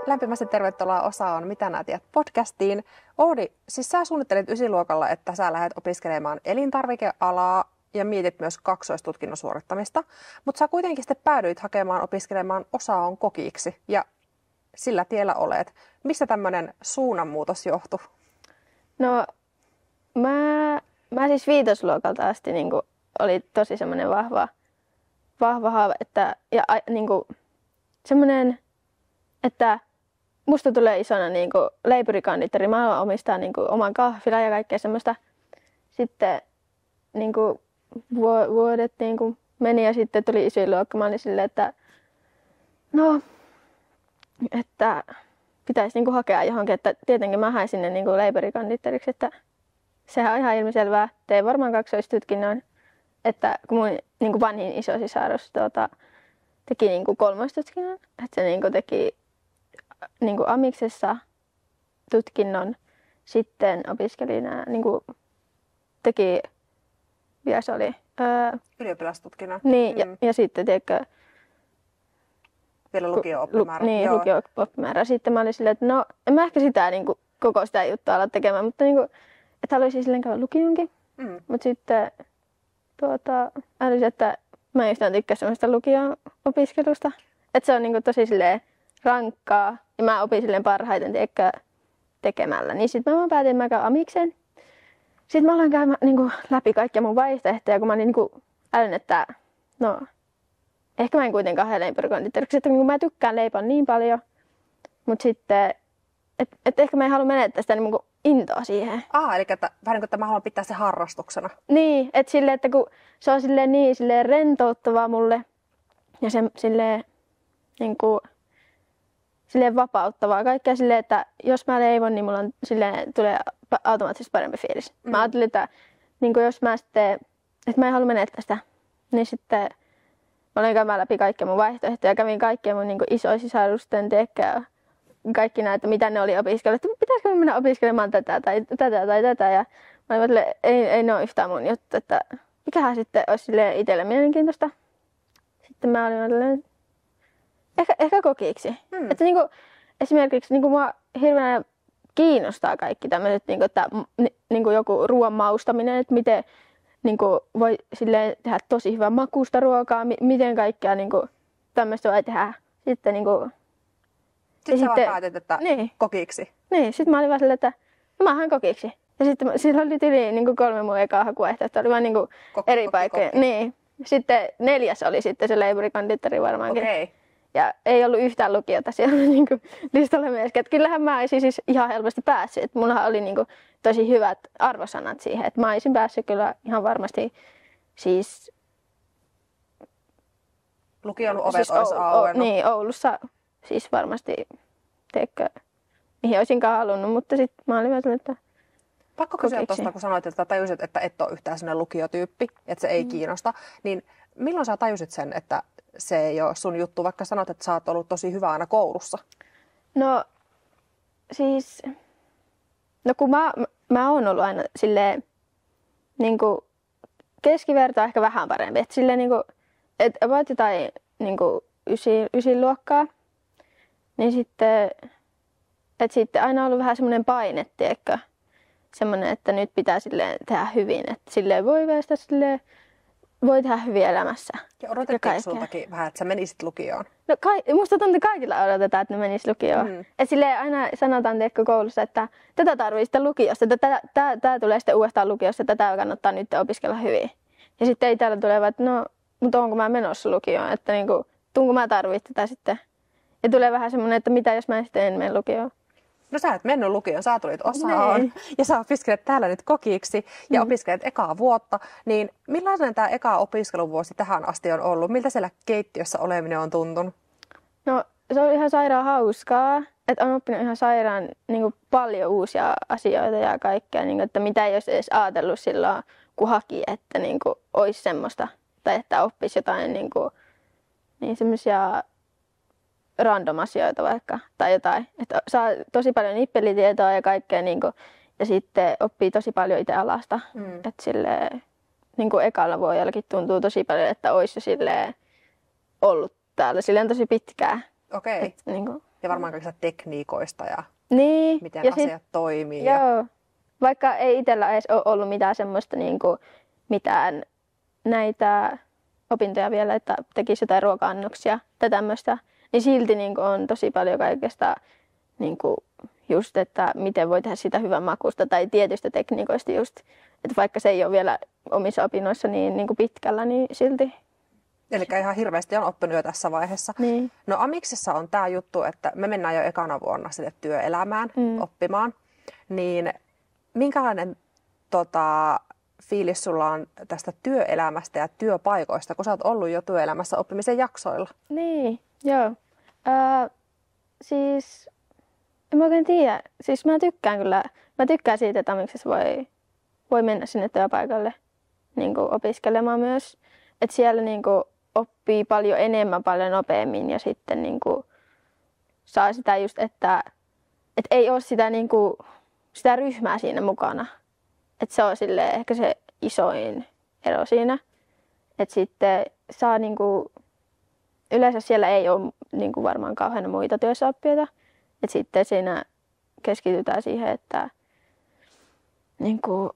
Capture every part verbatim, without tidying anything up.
Lämpimästi tervetuloa Osa on Mitä nää tiedät podcastiin. Oodi, siis sä suunnittelit ysiluokalla, että sä lähdet opiskelemaan elintarvikealaa ja mietit myös kaksoistutkinnon suorittamista, mutta sä kuitenkin sitten päädyit hakemaan opiskelemaan Osa on kokiksi ja sillä tiellä olet. Mistä tämmöinen suunnanmuutos johtui? No mä, mä siis viitosluokalta asti niin kuin, oli tosi semmoinen vahva, vahva haave, että ja niin kuin, semmoinen, että musta tulee isona niin kuin leipurikonditori. Mä haluan omistaa niin kuin oman kahvilan ja kaikkea semmoista. Sitten niin kuin vuodet niin kuin meni ja sitten tuli ysiluokka. Mä olin silleen, että no, että pitäisi niin kuin hakea johonkin. Että tietenkin mä hain sinne niin kuin leipurikonditoriksi, että sehän on ihan ilmiselvää. Tein varmaan kaksoistutkinnon, että kun mun niin kuin vanhin isosisarus tuota, teki niin kuin kolmoistutkinnon, että se niin kuin teki niin kuin amiksessa tutkinnon, sitten opiskeli nää, niin kuin teki, vielä se oli, öö, ylioppilastutkinnon. Niin, mm. ja, ja sitten tiedätkö, vielä lukio-oppimäärä. Lu, niin, lukio-oppimäärä. Sitten mä olin silleen, että no, en mä ehkä sitä niin kuin, koko sitä juttua ala tekemään, mutta niin kuin, että haluaisin silleen käydä lukionkin. Mm. Mutta sitten tuota, älysin, että mä en yhtään tykkää semmoista lukio-opiskelusta. Että se on niin kuin, tosi silleen rankkaa ja mä opin silleen parhaiten tiedätkö, tekemällä. Niin sitten mä päätin, että mä käyn amiksen. Sitten mä aloin käymään niin kuin, läpi kaikkia mun vaihtoehtoja, kun mä olin niin kuin, älyn, että no, ehkä mä en kuitenkaan hae leipurikonditoriksi, että niin mä tykkään leipää niin paljon, mutta sitten, että et ehkä mä en halua menettää sitä niin kuin intoa siihen. Ah, eli että, vähän niin kuin, että mä haluan pitää se harrastuksena. Niin, että silleen, että kun se on silleen niin silleen rentouttavaa mulle ja se silleen, niin kuin, silleen vapauttavaa. Kaikkea silleen, että jos mä leivon, niin mulla on, silleen, tulee automaattisesti parempi fiilis. Mm. Mä ajattelin, että niin kuin jos mä sitten, että mä en halua menettää sitä, niin sitten mä olin käymään läpi kaikkia mun vaihtoehtoja. Kävin kaikkia mun niin isosisarusten tekää, kaikki näitä, mitä ne oli opiskellut. Että pitäisikö mennä opiskelemaan tätä tai tätä tai tätä. Ja mä olin että ei, ei ne ole yhtään mun juttu, että mikähän sitten olisi itselle mielenkiintoista. Sitten mä olin ehkä, ehkä kokiksi. Hmm. Että niinku, esimerkiksi niinku mua hirveän kiinnostaa kaikki tämmöiset, niinku, että niinku joku ruoan maustaminen, että miten niinku, voi silleen tehdä tosi hyvää makusta ruokaa, mi- miten kaikkea niinku, tämmöistä voi tehdä. Sitten niinku, sitten sä sitten, vaan päätit, että niin, kokiksi. Niin, sitten mä olin vaan silleen, että no, mä haen kokiksi. Ja sitten sillä oli yli niinku kolme mun ekaa hakuehtoa, oli vaan niinku kokki, eri kokki, paikkoja. Kokki. Niin. Sitten neljäs oli sitten se leipurikonditori varmaankin. Okay. Ja ei ollut yhtään lukiota siellä niin kuin listalla myöskään. Että kyllähän mä olisin siis ihan helposti päässyt. Että mullahan oli niin kuin tosi hyvät arvosanat siihen. Että mä olisin päässyt kyllä ihan varmasti siis... Lukion ovet siis olisi auennut. Niin, Oulussa siis varmasti, teekö, mihin olisinkaan halunnut. Mutta sitten mä olin vähän että... Pakko kysyä tuosta, kun sanoit, että tajusit, että et ole yhtään sellainen lukiotyyppi, että se ei mm. kiinnosta. Niin milloin sä tajusit sen, että se ei ole sun juttu, vaikka sanot, että sä oot ollut tosi hyvä aina koulussa? No siis, no kun mä, mä oon ollut aina silleen, niin kuin keskivertoa ehkä vähän parempi. Että silleen niin kuin, että about jotain niin kuin ysi, ysin luokkaa, niin sitten, että sitten aina on ollut vähän semmoinen paine, tiedätkö? Semmoinen, että nyt pitää silleen tehdä hyvin, että silleen voi väistää silleen, voi tehdä hyvin elämässä. Ja odotettiin sultakin vähän, että sä menisit lukioon? No kai, musta tuntuu, että kaikilla odotetaan, että ne menis lukioon. Mm. Että silleen aina sanotaan teekö koulussa, että tätä tarvii sitten lukiosta, että tämä tulee sitten uudestaan lukiosta, että tätä kannattaa nyt opiskella hyvin. Ja sitten ei täällä tule, että no, mutta onko mä menossa lukioon, että niinku, tuunko mä tarvitsen tätä sitten. Ja tulee vähän semmoinen, että mitä jos mä sitten en mene lukioon. No sä et mennyt lukioon, sä tulit Osaan niin. Ja sä opiskelet täällä nyt kokiksi ja mm. opiskelet ekaa vuotta. Niin millainen tämä eka opiskeluvuosi tähän asti on ollut? Miltä siellä keittiössä oleminen on tuntunut? No se on ihan sairaan hauskaa, että on oppinut ihan sairaan niin kuin, paljon uusia asioita ja kaikkea, niin kuin, että mitä ei olisi edes ajatellut silloin, kun haki, että niin kuin, olisi semmoista tai että oppisi jotain niin kuin, niin semmoisia random asioita vaikka tai jotain. Että saa tosi paljon nippelitietoa ja kaikkea niin kuin, ja sitten oppii tosi paljon itse alasta. Mm. Että silleen, niin kuin ekalla vuodellakin tuntuu tosi paljon, että olisi jo silleen ollut täällä silleen tosi pitkään. Okei. Okay. Niin Ja varmaan kaikista tekniikoista ja Niin. miten ja asiat sit, toimii. Joo. Ja... Vaikka ei itsellä edes ole ollut mitään semmoista niinku, mitään näitä opintoja vielä, että tekisi jotain ruoka-annoksia tai tämmöistä, niin silti niinku on tosi paljon kaikesta niinku, just, että miten voi tehdä sitä hyvän makusta tai tietystä tekniikoista just, että vaikka se ei ole vielä omissa opinnoissa niin, niin kuin pitkällä, niin silti. Eli ihan hirveästi on oppinut jo tässä vaiheessa. Niin. No Amiksessa on tämä juttu, että me mennään jo ekana vuonna sinne työelämään mm. oppimaan. Niin minkälainen tota, fiilis sulla on tästä työelämästä ja työpaikoista, kun sä oot ollut jo työelämässä oppimisen jaksoilla? Niin, joo. Öö, siis en mä oikein tiedä. Siis mä tykkään kyllä, mä tykkään siitä, että Amiksessa voi, voi mennä sinne työpaikalle niin kuin opiskelemaan myös. Että siellä niin kuin oppii paljon enemmän, paljon nopeammin ja sitten niin kuin saa sitä just, että, että ei ole sitä, niin kuin, sitä ryhmää siinä mukana. Että se on silleen ehkä se isoin ero siinä. Että sitten saa niin kuin, yleensä siellä ei ole niin kuin varmaan kauhean muita työssäoppijoita. Että sitten siinä keskitytään siihen, että niin kuin,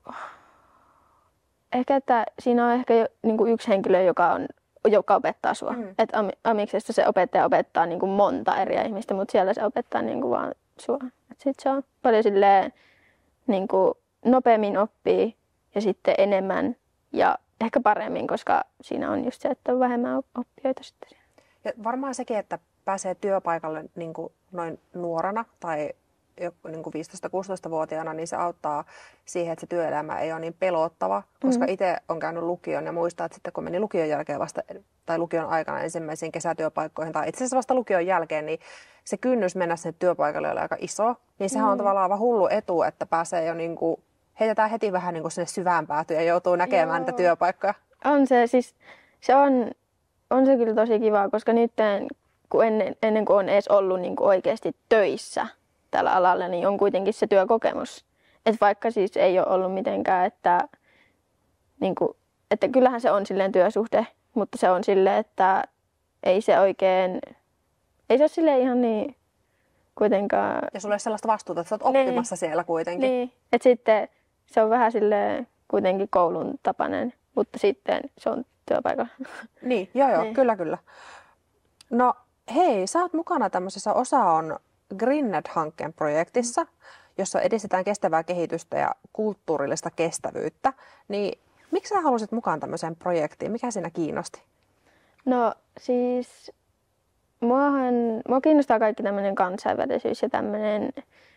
ehkä että siinä on ehkä jo, niin kuin yksi henkilö, joka, on, joka opettaa sua. Mm. Että Amiksessa se opettaja opettaa niin kuin monta eri ihmistä, mutta siellä se opettaa niin kuin vaan sua. Sitten se on paljon silleen, niin kuin nopeammin oppii ja sitten enemmän ja ehkä paremmin, koska siinä on just se, että on vähemmän oppijoita sitten. Ja varmaan sekin, että pääsee työpaikalle niin kuin noin nuorana tai niin kuin viisitoista-kuusitoista-vuotiaana, niin se auttaa siihen, että se työelämä ei ole niin pelottava, koska mm-hmm. itse on käynyt lukion ja muistaa, että sitten kun meni lukion jälkeen vasta, tai lukion aikana ensimmäisiin kesätyöpaikkoihin, tai itse asiassa vasta lukion jälkeen, niin se kynnys mennä sinne työpaikalle oli aika iso, niin sehän mm-hmm. on tavallaan aivan hullu etu, että pääsee jo niin kuin, heitetään heti vähän niin kuin sinne syvään päätyyn ja joutuu näkemään Joo. niitä työpaikkoja. On se, siis se on, on se kyllä tosi kivaa, koska nyt kun ennen, ennen kuin on edes ollut niin kuin oikeasti töissä tällä alalla, niin on kuitenkin se työkokemus. Että vaikka siis ei ole ollut mitenkään, että, niin kuin, että kyllähän se on silleen työsuhde, mutta se on silleen, että ei se oikein, ei se ole silleen ihan niin kuitenkaan. Ja sulla ei ole sellaista vastuuta, että sä oot oppimassa niin. siellä kuitenkin. Niin, että sitten se on vähän silleen kuitenkin koulun tapainen, mutta sitten se on työpaikalla. Niin, joo joo, niin. kyllä kyllä. No hei, sä oot mukana tämmöisessä Osa on Grinnet-hankkeen projektissa, jossa edistetään kestävää kehitystä ja kulttuurillista kestävyyttä. Niin miksi sä halusit mukaan tämmöiseen projektiin? Mikä siinä kiinnosti? No siis muahan, mua kiinnostaa kaikki tämmöinen kansainvälisyys ja tämmöinen,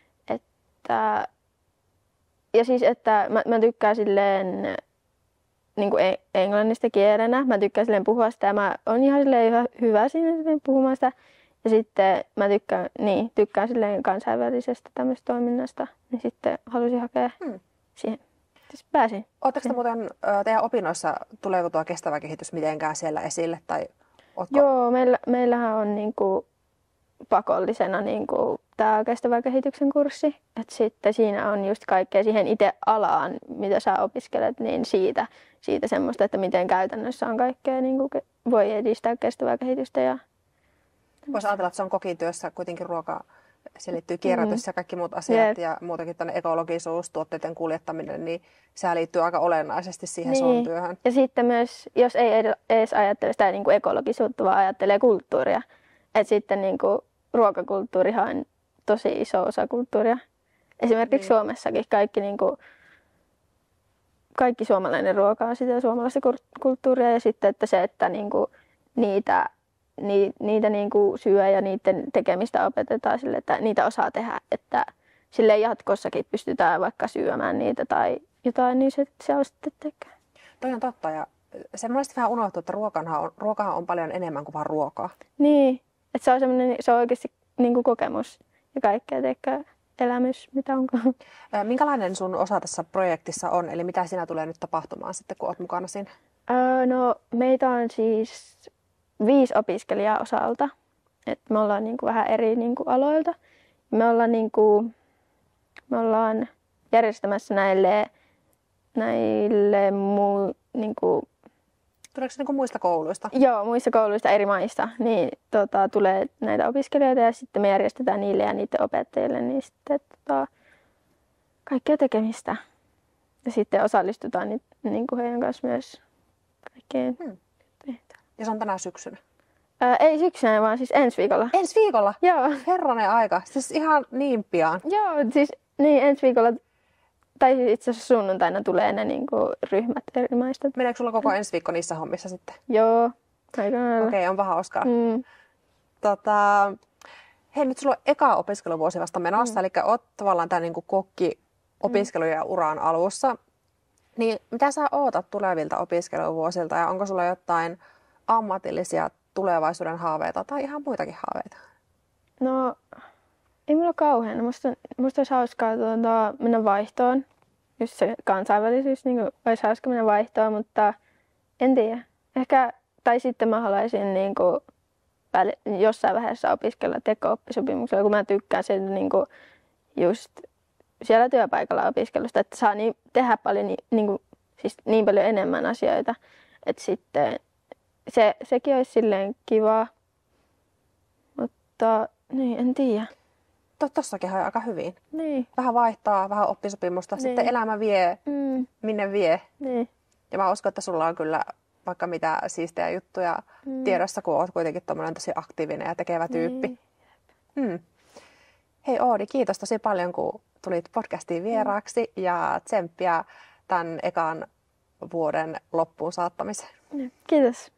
että ja siis että mä, mä tykkään silleen niin kuin englannista kielenä. Mä tykkään silleen puhua sitä ja mä oon ihan silleen hyvä, hyvä siinä silleen puhumaan sitä. Ja sitten mä tykkään, niin, tykkään silleen kansainvälisestä tämmöistä toiminnasta, niin sitten halusin hakea hmm. siihen. Siis pääsin. Oletteko te muuten teidän opinnoissa, tuleeko tuo kestävä kehitys mitenkään siellä esille? Tai ootko... Joo, meillä, meillähän on niinku pakollisena niinku tämä kestävän kehityksen kurssi. Et sitten siinä on just kaikkea siihen itse alaan, mitä sä opiskelet, niin siitä, siitä semmoista, että miten käytännössä on kaikkea, niinku, voi edistää kestävää kehitystä. Ja voisi ajatella, että se on kokityössä kuitenkin ruoka, se liittyy kierrätys ja kaikki muut asiat yep. ja muutenkin tuonne ekologisuus, tuotteiden kuljettaminen, niin se liittyy aika olennaisesti siihen niin. sun työhön. Ja sitten myös, jos ei edes ajattele sitä niin kuin ekologisuutta, vaan ajattelee kulttuuria, että sitten niin kuin ruokakulttuurihan on tosi iso osa kulttuuria. Esimerkiksi niin. Suomessakin kaikki, niin kuin, kaikki suomalainen ruoka on sitä suomalaista kulttuuria ja sitten että se, että niin kuin, niitä Ni, niitä niin kuin syö ja niiden tekemistä opetetaan sille, että niitä osaa tehdä, että sille jatkossakin pystytään vaikka syömään niitä tai jotain, niin se, se on sitten tekee. Toi on totta ja se monesti vähän unohtuu, että ruokahan on, ruokahan on paljon enemmän kuin vaan ruokaa. Niin, että se on, se on oikeasti niin kuin kokemus ja kaikkea tekee elämys, mitä onkaan. Minkälainen sun osa tässä projektissa on, eli mitä siinä tulee nyt tapahtumaan sitten, kun oot mukana siinä? Öö, no meitä on siis viisi opiskelijaa osalta. Et me ollaan niinku vähän eri niinku aloilta. Me ollaan, niinku, me ollaan järjestämässä näille, näille muu, niinku, Tuleeko se niin kuin muista kouluista? Joo, muista kouluista eri maista, niin tota, tulee näitä opiskelijoita ja sitten me järjestetään niille ja niiden opettajille niin sitten tota, kaikkea tekemistä. Ja sitten osallistutaan ni, niin kuin heidän kanssa myös kaikkeen. Hmm. Ja se on tänä syksynä? Ää, ei syksynä, vaan siis ensi viikolla. Ensi viikolla? Joo. Herranen aika. Siis ihan niin pian. Joo, siis niin ensi viikolla, tai siis itse asiassa sunnuntaina tulee ne niin kuin, ryhmät eri maista. Meneekö sulla koko ensi viikko niissä hommissa sitten? Joo, aika lailla. Okei, okay, onpa hauskaa. Mm. Tota, hei, nyt sulla on eka opiskeluvuosi vasta menossa, mm. eli oot tavallaan tämän niin kuin kokki-opiskelu- ja uran alussa. Niin mitä sä ootat tulevilta opiskeluvuosilta ja onko sulla jotain ammatillisia tulevaisuuden haaveita tai ihan muitakin haaveita? No, ei mulla kauhean. Musta, musta olisi hauskaa tuota, mennä vaihtoon. Just se kansainvälisyys niin olisi hauska mennä vaihtoon, mutta en tiedä. Ehkä, tai sitten mä haluaisin niin kuin, jossain vaiheessa opiskella teko-oppisopimuksella, kun mä tykkään sen niin kuin, just siellä työpaikalla opiskelusta, että saa niin, tehdä paljon, niin, niin, kuin, siis niin paljon enemmän asioita, että sitten se, sekin olisi silleen kivaa, mutta niin, en tiedä. Tossakin on aika hyvin. Niin. Vähän vaihtaa, vähän oppisopimusta, niin. Sitten elämä vie, mm. minne vie. Niin. Ja mä uskon, että sulla on kyllä vaikka mitä siistejä juttuja mm. tiedossa, kun oot kuitenkin tommoinen tosi aktiivinen ja tekevä tyyppi. Niin. Hmm. Hei Oodi, kiitos tosi paljon, kun tulit podcastiin vieraaksi mm. ja tsemppiä tämän ekan vuoden loppuun saattamiseen. Kiitos.